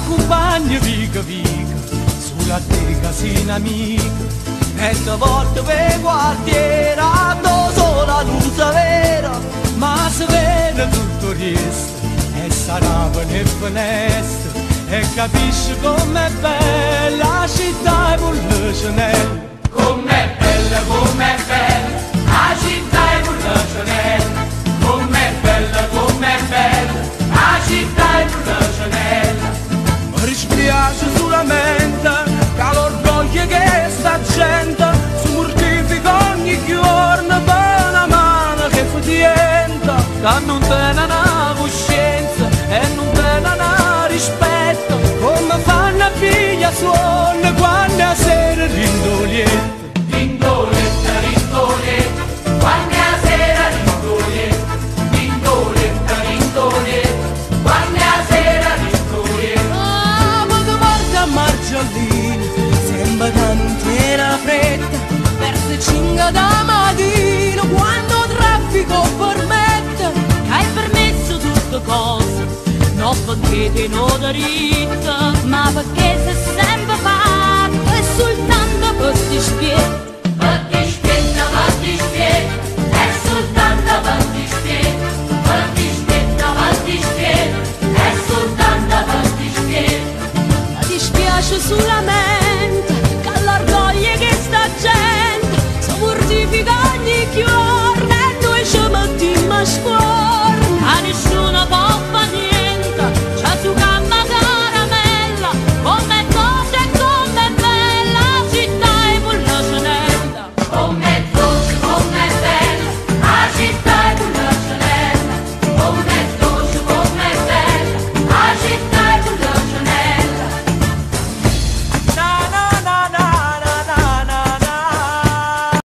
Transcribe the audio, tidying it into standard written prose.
t'accompagno vica vica sulla te casina amica e te porto per quartiere ando sola l'usa vera ma se vede tutto il resto e sarà per finestra e capisci com'è bella la città e Bullecinella. Com'è bella la città e Bullecinella. Com'è bella la città e Bullecinella. Mi dispiace solamente che l'orgoglio che sta gente si mortifica ogni giorno per una mano che fa diventa che non tiene una coscienza e non tiene una rispetto come fanno a figlia suona quando a sera rindolietta. Rindoletta, rindoletta, quando a sera rindoletta. Rindoletta, rindoletta, quando a sera rindoletta. Ah, ma che guarda Margiolina, sembra che non tiene fretta, verso 5 da mattina, quando il traffico permette, che hai permesso tutte cose, non perché ti non dritta, ma perché se